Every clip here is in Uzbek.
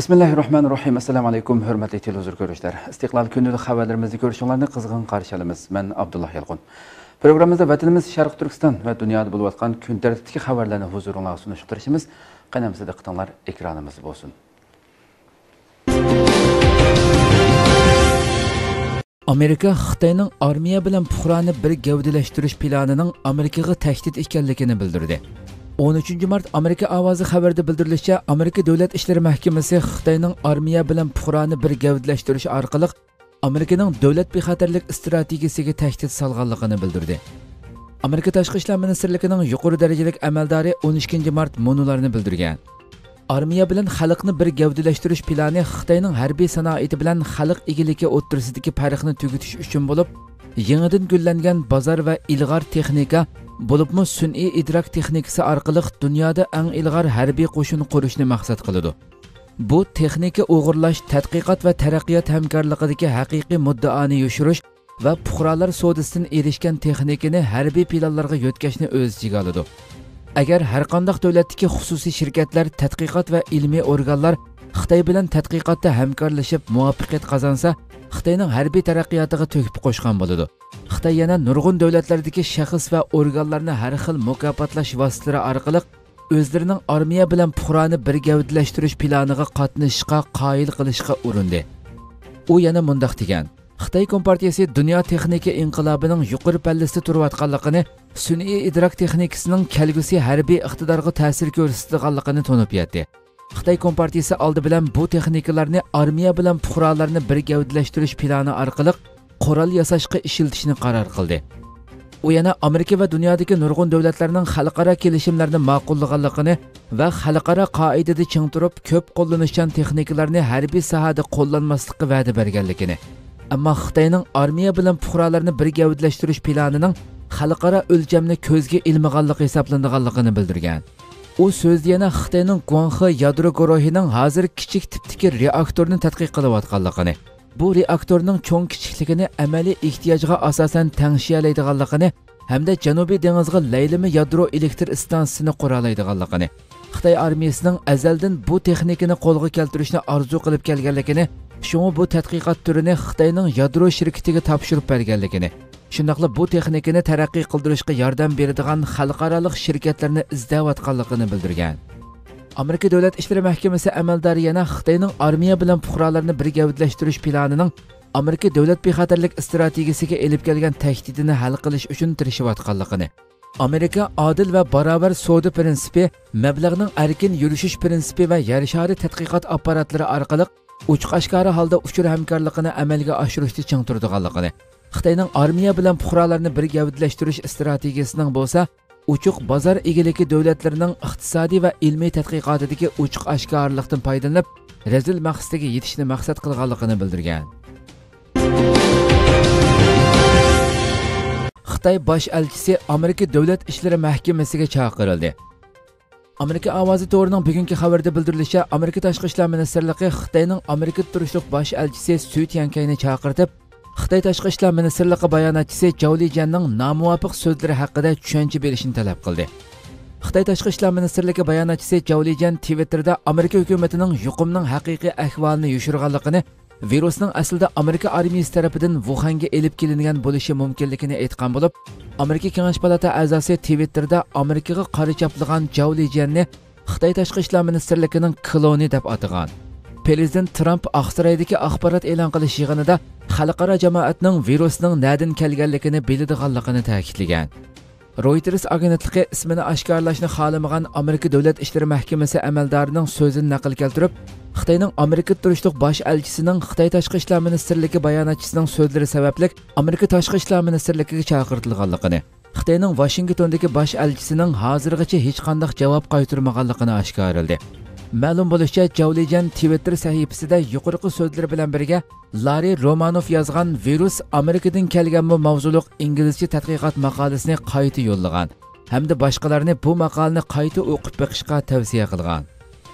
Bismillahirrahmanirrahim. Assalamu alaykum, hörmətli televizor görüşlər. İstiqlal günlük xəbərlərimizi görüşünlərini qızğın qarşılayırıq. Mən Abdullah Yalqın. Proqramımızda vətənimiz Şərq Türkistan və dünyada olub atqan gün tərtibdəki xəbərlərini huzurunuzğa sunuşub turuşumuz. Qənəmizdə diqqətinizlər ekranımız olsun. Amerika Xitayning armiya bilan puhrani bir gavdələşdirish planining Amerikaga təhdid ekanligini bildirdi. 13 mart Amerika ovozi xabarida bildirilishicha, Amerika Davlat ishlari mahkamasi Xitoyning armiya bilan puhrani bir gavdlashtirish orqali Amerikaning davlat bexatarlik strategiyasiga tahdid solganligini bildirdi. Amerika Tashqi ishlar ministrligining yuqori darajalik amaldori 12 mart munolarni bildirgan. Armiya bilan xalqni bir gavdalashtirish plani Xitoyning harbiy sanoati bilan xalq egiligi o'rtasidagi farqni tugutish uchun bo'lib, yangidan gullangan bozor va ilg'or texnika bo'libmi sun'iy idrok texnikasi orqali dunyoda eng ilg'or harbiy qo'shin qurishni maqsad qiladi. Bu texnika o'g'irlash, tadqiqot va taraqqiyot hamkorligidagi haqiqiy muddaoni yoshirish va puhralar sodisidan erishgan texnikani harbiy planlarga yo'tkashni o'z ichiga oladi. Agar har qanday davlatdagi xususiy shirkatlar, tadqiqot va ilmiy organlar Xitoy bilan tadqiqotda hamkorlashib muvaffaqiyat qozonsa, Xitoyning harbiy taraqqiyotiga to'kib qo'shgan bo'ladi. Xitoy yana nurg'un davlatlardagi shaxs va organlarni har xil mukofotlash vositalari orqali o'zlarining armiya bilan puhrani bir gavdalashtirish planiga qatnashishga qoyil qilishga urindi. U yana mundaq degan: Xitoy Kompartiyasi dunyo texnika inqilobining yuqori pallasida turayotganligini, sun'iy idrok texnikasining kelgusi harbiy iqtidorga ta'sir ko'rsatadiganligini to'nib yetdi. Xitoy Kompartiyasi oldi bilan bu texnikalarni armiya bilan puhralarni bir gavdalashtirish plani orqali qurol yasashga ishlatishni qaror qildi. U yana Amerika va dunyodagi nurg'un davlatlarning xalqaro kelishimlarni ma'qullaganligini va xalqaro qoidada ching turib ko'p qo'llanishchan texnikalarni harbiy sohada qo'llanmaslikka va'da berganligini, ammo Xitoyning armiya bilan puhralarni bir gavdalashtirish planining xalqaro o'lchamni ko'zga ilmaganligi hisoblanadiganligini bildirgan. U so'zda yana Xitoyning Guanghe yadro guruhining hozir kichik tipdagi reaktorni tadqiq qilayotganligini, bu reaktorning cho'ng kichikligini amaliy ehtiyojga asosan tangshiyalaydiganligini hamda Janubiy dengizga laylimi yadro elektr stansiyasini qura oladiganligini, Xitoy armiyasining azaldan bu texnikani qo'lga keltirishni orzu qilib kelganligini, shunga bu tadqiqot turini Xitoyning yadro shirkatiga topshirib berganligini, shundaqla bu texnikani taraqqiy qildirishga yordam beradigan xalqaro shirkatlarni izlayotganligini bildirgan. Amerika Davlat ishlari mahkamasi amaldori yana Xitoyning armiya bilan puhralarni bir gavdalashtirish planining Amerika davlat bexatarlik strategiyasiga elib kelgan tahdidini hal qilish uchun tirishayotganligini, Amerika adil va barobar savdo prinsipi, mablag'ning erkin yurishish prinsipi va yer shari tadqiqot apparatlari orqali ochiq-oshkora holda uchur hamkorligini amalga oshirishda ching turadiganligini, Xitoyning armiya bilan puhralarni bir gavdalashtirish strategiyasining bo'lsa, uchuq bozor egiligi davlatlarining iqtisodiy va ilmiy tadqiqotidagi ochiq-oshkorlikdan foydalanib, razil maqsadiga yetishni maqsad qilganligini bildirgan. Xitoy bosh elchisi Amerika Davlat ishlari mahkamasiga chaqirildi. Amerika ovozi to'rining bugungi xabarida bildirilishicha, Amerika Tashqi ishlar ministrligi Xitoyning Amerika turishliq bosh elchisi Su Tiankayni chaqirtib, Xitoy Tashqi ishlar ministrligi bayonotchisi Zhao Lijianning nomuvofiq so'zlari haqida tushuncha berishni talab qildi. Xitoy Tashqi ishlar ministrligi bayonotchisi Zhao Lijian Twitterda Amerika hukumatining yuqumning haqiqiy ahvolini yushirganligini, virusning aslida Amerika armiyasi tarafidan Wuhanga elib kelingan bo'lishi mumkinligini aytgan bo'lib, Amerika Kengash palata a'zosi Twitterda Amerikaga qora chaplagan Zhao Lijianni Xitoy Tashqi ishlar ministrligining kloni deb atagan. Prezident Trump Aqsaraydagi axborot e'lon qilish yig'inida xalqaro jamoatning virusning nadan kelganligini biladiganligini ta'kidlagan. Reuters agentligi ismini oshkorlashni xohlamagan Amerika Davlat ishlari mahkamasi amaldorining so'zini naql keltirib, Xitoyning Amerika turishliq bosh elchisining Xitoy Tashqi ishlar ministrligi bayonotchisining so'zlari sababli Amerika Tashqi ishlar ministrligiga chaqirtilganligini, Xitoyning Washingtondagi bosh elchisining hozirgacha hech qanday javob qaytarmaganligini oshkorladi. Ma'lum bo'lishicha, Zhao Lijian Twitter sahifasida yuqorqi so'zlar bilan birga Larry Romanov yozgan virus Amerikadan kelgan mavzuliq inglizcha tadqiqot maqolasini qayta yo'llagan hamda boshqalarni bu maqolani qayta o'qib beqishga tavsiya qilgan.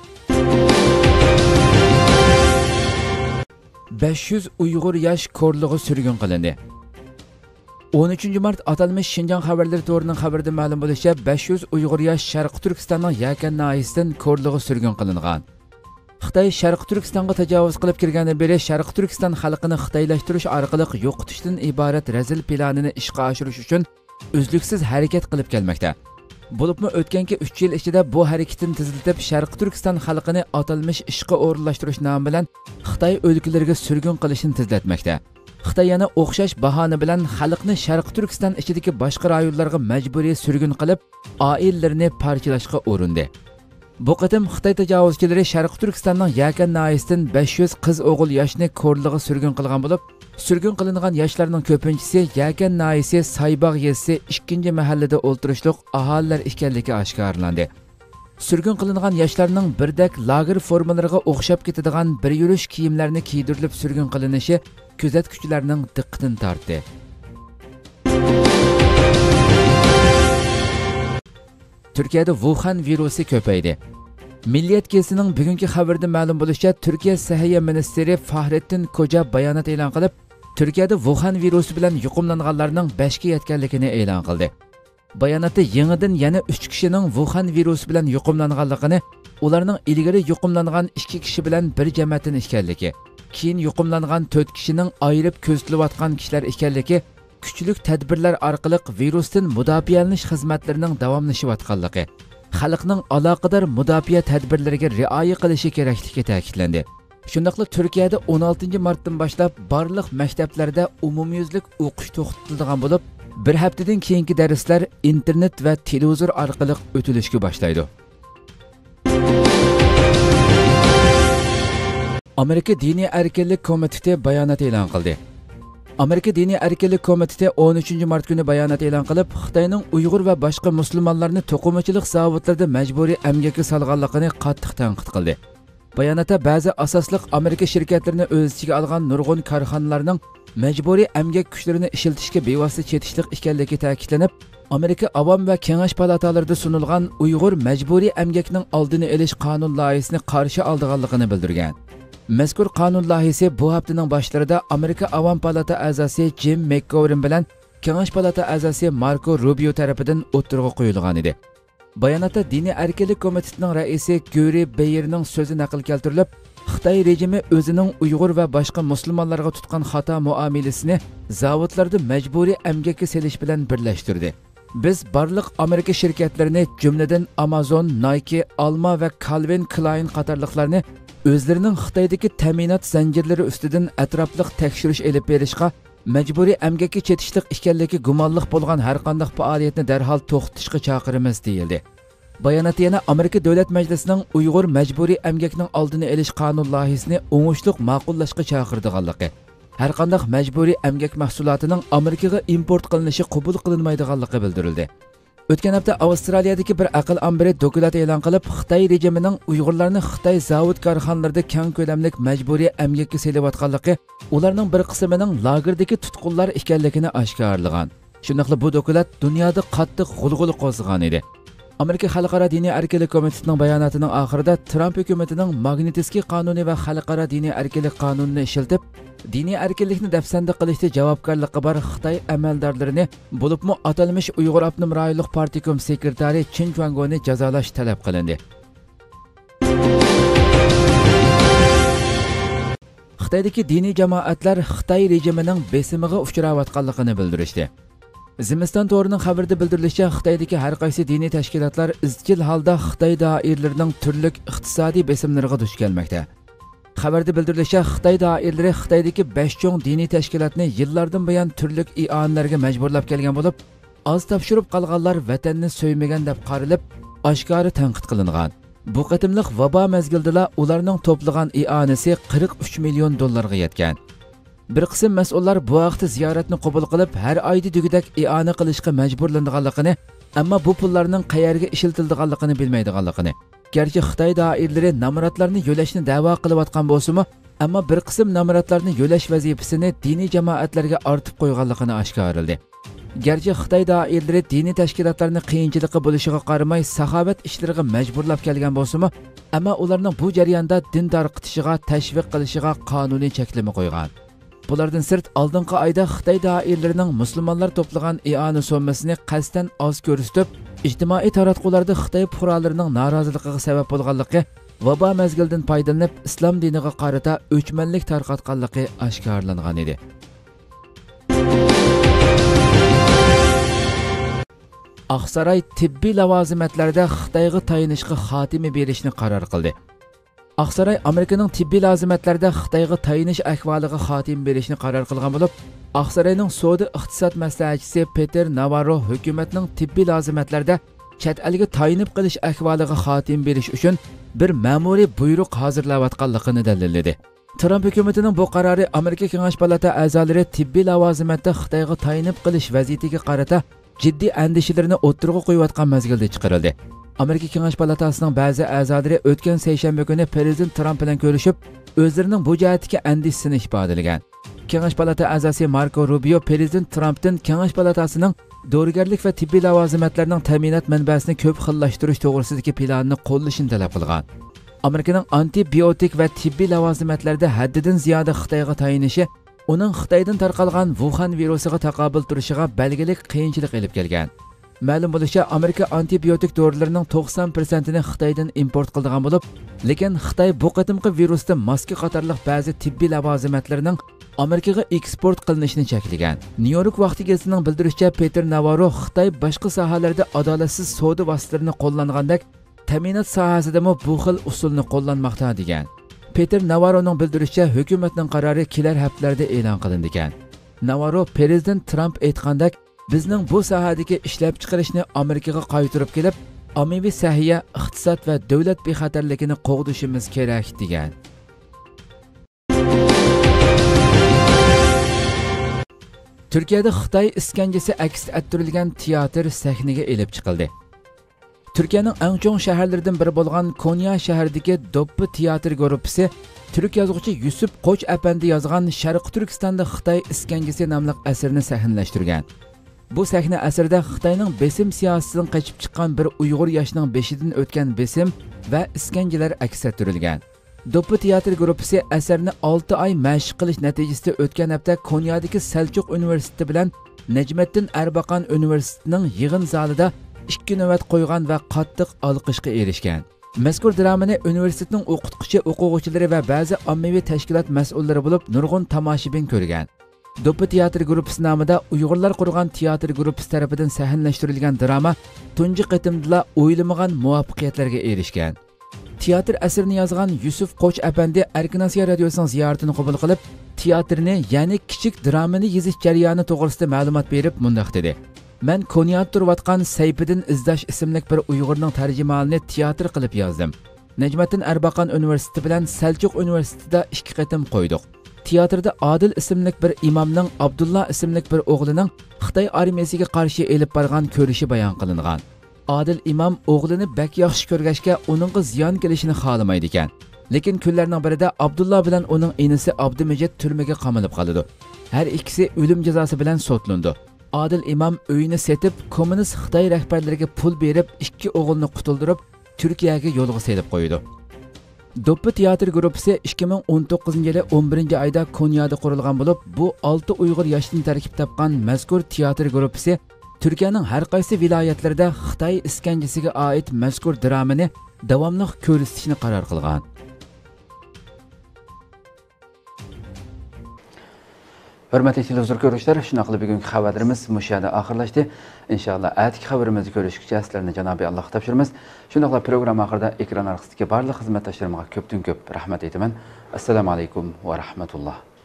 500 Uyg'ur yosh ko'rlig'i surgun qilindi. 13 mart atalmış Şinjan xabarları to'rining xabarida ma'lum bo'lishicha 500 Uyg'ur yosh Sharq Turkistonning Yakan noyisidan ko'rlig'i surgun qilingan. Xitoy Sharq Turkistonga tajovuz qilib kirgandan beri Sharq Turkiston xalqini xitoylashtirish orqali yo'qotishdan iborat razil planini ishga oshirish uchun uzluksiz harakat qilib kelmoqda. Bo'libmi o'tganki 3 yil ichida bu harakatni tezlatib Sharq Turkiston xalqini atalmish ishga o'rinlashtirish nomi bilan Xitoy o'lkalariga surgun qilishni tezlatmoqda. Xitoy yana o'xshash bahona bilan xalqni Sharq Turkiston ichidagi boshqa rayonlarga majburiy surgun qilib, oilalarni parchalashga urindi. Bu qatim Xitoy tajovuzchilari Sharq Turkistonning Yakan noyasidan 500 qiz-o'g'il yoshni ko'rlig'i surgun qilgan bo'lib, surgun qilingan yoshlarning ko'pinchisi Yakan noyasi Saybog' yezisi 2-mahallada o'ltirishliq aholilar ekanligi oshkorlandi. Surgun qilingan yoshlarning birdak lager formalariga o'xshab ketadigan bir yurish kiyimlarni kiydirilib surgun qilinishi kuzatuvchilarning diqqatini tortdi. Turkiyada Wuhan virusi ko'paydi. Milliyet gazetasining bugungi xabarida ma'lum bo'lishicha, Turkiya Sahiyya ministri Fahrettin Koca bayonot e'lon qilib, Turkiyada Wuhan virusi bilan yuqumlanganlarning 5 ga yetganligini e'lon qildi. Bayonotda yangidan yana 3 kishining Wuhan virusi bilan yuqumlanganligini, ularning ilgari yuqumlangan 2 kishi bilan bir jamoatdan ekanligi, keyin yuqumlangan 4 kishining ayirib ko'zatilayotgan kishilar ekanligi, kuchlik tadbirlar orqali virusdan mudofialanish xizmatlarining davomlashayotganligi, xalqning aloqador mudofaa tadbirlariga rioya qilishi kerakligi ta'kidlandi. Shundaqla Turkiyada 16 martdan boshlab barliq maktablarda umumyuzlik o'qish to'xtatilgan bo'lib, bir haftadan keyingi darslar internet va televizor orqali o'tilishga boshlaydi. Amerika Diniy erkinlik komiteti bayonot e'lon qildi. Amerika Diniy erkinlik komiteti 13-mart kuni bayonot e'lon qilib, Xitoyning Uyg'ur va boshqa musulmonlarni to'qimachilik zavodlarida majburiy emgakka solganligini qattiq tanqid qildi. Bayonotda ba'zi asosliq Amerika shirkatlarini o'z ichiga olgan nurg'un korxonalarning majburiy emgak kuchlarini ishlatishga bevosita chetishlik ekanligi ta'kidlanib, Amerika Avom va Kengash palatalarida sunilgan Uyg'ur majburiy emgakning oldini olish qonun loyihasini qarshi olganligini bildirgan. Mazkur qonun loyihasi bu haftaning boshlarida Amerika Avom palata a'zosi Jim McGovern bilan Kengash palata a'zosi Marco Rubio tarafidan o'tirg'a qo'yilgan edi. Bayonotda Diniy erkinlik komitetining raisi Göri Beyerning so'zi naql keltirilib, Xitoy rejimi o'zining Uyg'ur va boshqa musulmonlarga tutgan xato muomalasini zavodlarda majburiy emgakka selish bilan birlashtirdi. Biz barliq Amerika shirkatlarini, jumladan Amazon, Nike, Alma va Calvin Klein qatorliqlarni o'zlarining Xitoydagi ta'minot zanjirlari ustidan atrofliq tekshirish elib berishga, majburiy emgakka chetishlik ekanligi gumonliq bo'lgan har qanday faoliyatni darhol to'xtatishga chaqiramiz deyildi. Bayonot yana Amerika Davlat Majlisining Uyg'ur majburiy emgakning oldini olish qonun loyihasini o'ngishliq ma'qullashga chaqirdiganligi, har qanday majburiy emgak mahsulotining Amerikaga import qilinishi qabul qilinmaydiganligi bildirildi. O'tgan hafta Avstraliyadagi bir aql ambiri dokument e'lon qilib, Xitoy rejimining Uyg'urlarni Xitoy zavod korxonalarida keng ko'lamlik majburiy emgakka selayotganligi, ularning bir qismining lagerdagi tutqunlar ekanligini oshkorlagan. Shundaqla bu dokument dunyoda qattiq g'ulg'ul qo'zg'agan edi. Amerika Xalqaro diniy erkinlik komitetining bayonotining oxirida Trump hukumatining Magnitskiy qonuni va xalqaro diniy erkinlik qonunini ishlatib, diniy erkinlikni dafsanda qilishda javobgarligi bor Xitoy amaldorlarini, bo'libmi atalmish Uyg'ur Abnum rayonlik partikom sekretari Chin Chuangoni jazolash talab qilindi. Xitoydagi diniy jamoatlar Xitoy rejimining besimiga uchrayotganligini bildirishdi. Zimiston to'rining xabarida bildirilishicha, Xitoydagi har qaysi diniy tashkilotlar izchil holda Xitoy doiralarining turli iqtisodiy besimlariga duch kelmoqda. Xabarda bildirilishicha, Xitoy doiralari Xitoydagi 5 cho'ng diniy tashkilotni yillardan buyon turli i'onlarga majburlab kelgan bo'lib, oz topshirib qolganlar vatanni so'ymagan deb qarilib, oshkora tanqid qilingan. Bu qatimliq vabo mezgildida ularning to'plagan i'onasi 43 million dollarga yetgan. Bir qism mas'ullar bu vaqtda ziyoratni qabul qilib, har oyda degudek i'ona qilishga majburlanganligini, ammo bu pullarning qayerga ishlatilganligini bilmaydiganligini. Gerçi Xitoy doiralari namoratlarni yo'lashni da'vo qilayotgan bo'lsa-mu, ammo bir qism namoratlarni yo'lash vazifasini diniy jamoatlarga ortib qo'yganligini oshkorladi. Gerçi Xitoy doiralari diniy tashkilotlarni qiyinchilikqa bo'lishiga qaramay saxovat ishlariga majburlab kelgan bo'lsa-mu, ammo ularning bu jarayonda din tarqitishiga, tashviq qilishiga qonuniy cheklama qo'ygan. Bulardan sirt oldingi oyda Xitoy doiralarining musulmonlar to'plagan i'ona sommasini qasddan oz ko'rsatib, ijtimoiy taratqularda Xitoy fuqarolarining noroziligiga sabab bo'lganligi vabo mezgildan foydalanib islom diniga qarata o'chmanlik tarqatganligi oshkorlangan edi. Aqsaray tibbiy lavazimatlarda Xitoyga tayinishga xotimi berishni qaror qildi. Aqsaray Amerikaning tibbiy lazimatlarda Xitoyga tayinish ahvoliga xotim berishni qaror qilgan bo'lib, Aqsarayning savdo iqtisod maslahatchisi Peter Navarro hukumatning tibbiy lazimatlarda chet elga tayinib qilish ahvoliga xotim berish uchun bir ma'muriy buyruq hozirlayotganligini dalilladi. Trump hukumatining bu qarori Amerika Kengash palata a'zolari tibbiy lavazimatda Xitoyga tayinib qilish vaziyatiga qarata jiddiy andishalarni o'ttirg'a qo'yayotgan mezgilda chiqarildi. Amerika Kengash palatasining ba'zi a'zolari o'tgan seshanba kuni Prezident Trump bilan ko'rishib, o'zlarining bu jihatdagi andishasini ifodalagan. Kengash palata a'zosi Marco Rubio Prezident Trumpdan Kengash palatasining dorigarlik va tibbiy lavazimatlarning ta'minot manbasini ko'p xillashtirish to'g'risidagi planini qo'llashini talab qilgan. Amerikaning antibiotik va tibbiy lavazimatlarda haddidan ziyoda Xitoyga tayinishi uning Xitoydan tarqalgan Wuhan virusiga taqobil turishiga belgilik qiyinchilik olib kelgan. Ma'lum bo'lishicha, Amerika antibiotik dorilarning 90%ni Xitoydan import qilgan bo'lib, lekin Xitoy bu qatimqi virusdan maska qatorliq ba'zi tibbiy lavazimatlarning Amerikaga eksport qilinishini cheklagan. New York vaqti gazetining bildirishicha, Peter Navarro Xitoy boshqa sohalarda adolatsiz savdo vositalarini qo'llangandek, ta'minot sohasida bu xil usulni qo'llanmoqda degan. Peter Navarroning bildirishicha, hukumatning qarori kelar haftalarda e'lon qilindi ekan. Navarro Prezident Trump aytgandek, bizning bu sohadagi ishlab chiqarishni Amerikaga qaytarib kelib, ommaviy sahiya, iqtisod va davlat bexatarligini qo'g'dishimiz kerak degan. Turkiyada Xitoy iskanjasi aks ettirilgan teatr sahnaga elib chiqildi. Turkiyaning eng chong shaharlaridan biri bo'lgan Konya shahridagi Doppi teatr guruhi Türk yozuvchi Yusuf Qo'ch apandi yozgan Sharqi Turkistonda Xitoy iskanjasi nomli asarni sahnalashtirgan. Bu sahna asrida Xitoyning besim siyosatidan qochib chiqqan bir Uyg'ur yoshining beshidan o'tgan besim va iskanjalar aks ettirilgan. Doppi teatr guruhi asarni 6 oy mashq qilish natijasida o'tgan hafta Konyadagi Selçuk universiteti bilan Najmiddin Erbaqan universitetining yig'in zalida 2 navbat qo'ygan va qattiq olqishga erishgan. Mazkur dramani universitetning o'qituvchi o'quvchilari va ba'zi ommaviy tashkilot mas'ullari bo'lib nurg'un tomoshabin ko'rgan. Doppi teatr guruhi nomida Uyg'urlar qurgan teatr guruhi tomonidan sahnalashtirilgan drama tunji qatimda o'ylamagan muvaffaqiyatlarga erishgan. Teatr asrini yozgan Yusuf Qo'ch apandi Erkinasiya radiosining ziyoratini qabul qilib, teatrni, ya'ni kichik dramani yozish jarayoni to'g'risida ma'lumot berib, mundaq dedi: "Men Konyada turayotgan Sayfiddin Izdash ismli bir Uyg'urning tarjimonini teatr qilib yozdim. Najmiddin Erbaqan universiteti bilan Selçuk universitetida 2 qatim qo'ydik. Teatrda Adil ismli bir imomning Abdullah ismli bir o'g'lining Xitoy armiyasiga qarshi elib borgan ko'rishi bayon qilingan. Adil imom o'g'lini bak yaxshi ko'rgachga uningga ziyon kelishini xohlamaydi ekan. Lekin kunlarning birida Abdullah bilan uning inisi Abdumajid turmaga qamalib qoladi. Har ikkisi o'lim jazosi bilan sotlandi. Adil imom uyini setib, kommunist Xitoy rahbarlariga pul berib, 2 o'g'ilni qutuldirib, Turkiyaga yo'lga selib qo'ydi. Doppi teatr guruhi 2019-yili 11-oyda Konyada qurilgan bo'lib, bu 6 Uyg'ur yoshdan tarkib topgan mazkur teatr guruhi Turkiyaning har qaysi viloyatlarida Xitoy iskanjasiga oid mazkur dramani davomli ko'rsatishni qaror qilgan. Hurmatli televizor ko'ruvchilar, shuna qilib bugungi xabarlarimiz mushada oxirlashdi. Inshaalloh atki xabarimizni ko'rishgacha sizlarni Janobiy Allohga topshiramiz. Shundaqla program oxirida ekran orqasidagi barcha xizmatdoshlarimga ko'pdan ko'p rahmat aytaman. Assalomu alaykum va rahmatulloh.